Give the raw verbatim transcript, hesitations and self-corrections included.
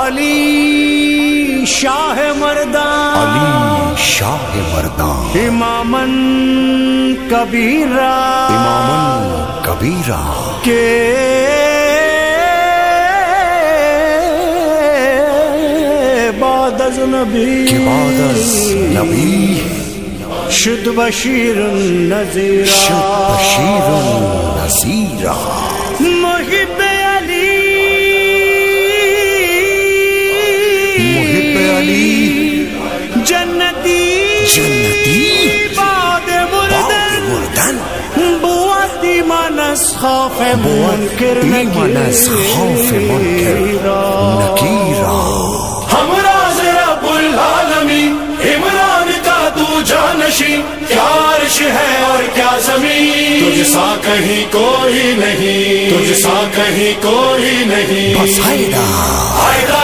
علی شاہ مردان، علی شاہ مردان، اماماً کبیرہ، اماماً کبیرہ، کہ بعد از نبی، کہ بعد از نبی شد بشیر نذیرہ، شد بشیر نذیرہ، محب علی، محب علی جنتی، جنتی، بعد مردن، مردن، بود ایمان از خوف منکر ایمان از خوف منکر نکیرہ، ہم راز رب العالمین عمران کا تو جانشین، کیا عرش ہے اور کیا زمین، تجھ سا کہیں کوئی نہیں، تجھ سا کہیں کوئی نہیں، بس حیدر، حیدر